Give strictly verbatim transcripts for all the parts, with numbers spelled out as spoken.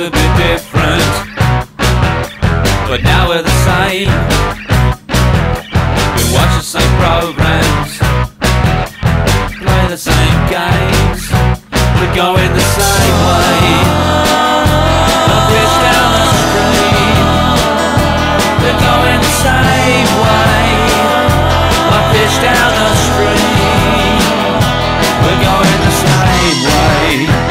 to be different, but now we're the same. We watch the same programs, play the same games. We're going the same way. A bridge down the street. We're going the same way. A bridge down the street. We're going the same way.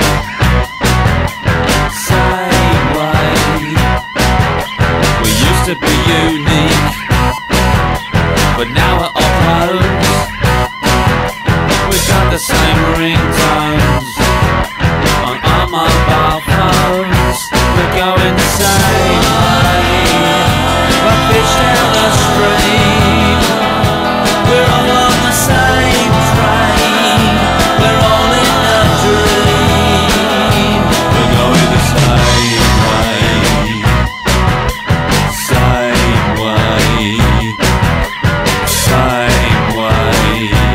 Same way. We used to be unique, but now we're all close. We've got the same ringtones on our mobile phones. We're going the same way. We're fish down the street. We're all on the same train. We're all in a dream. We're going the same way. Same way. Same way.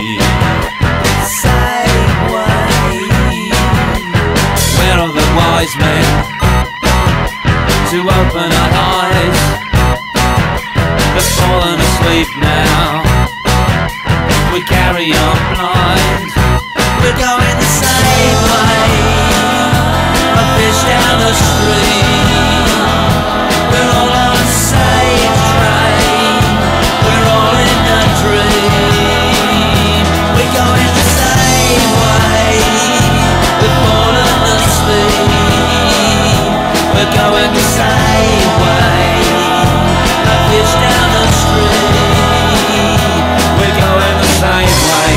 Same way. Where are the wise men to open our eyes? They've fallen asleep now. We carry on blind. We're going the same way. A fish down the street. We're all on the same train. We're all in a dream. We're going the same way. We've fallen asleep. We're going the same way. A fish down the street. We're going the same way.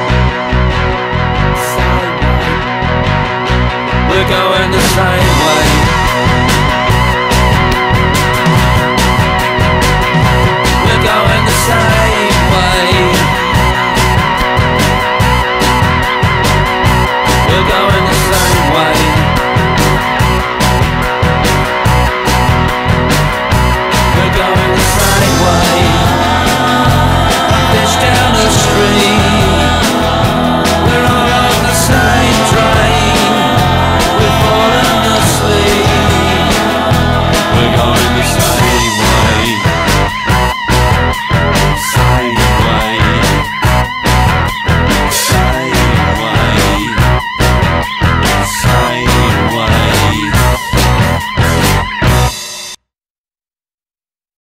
Same way. We're going the same way.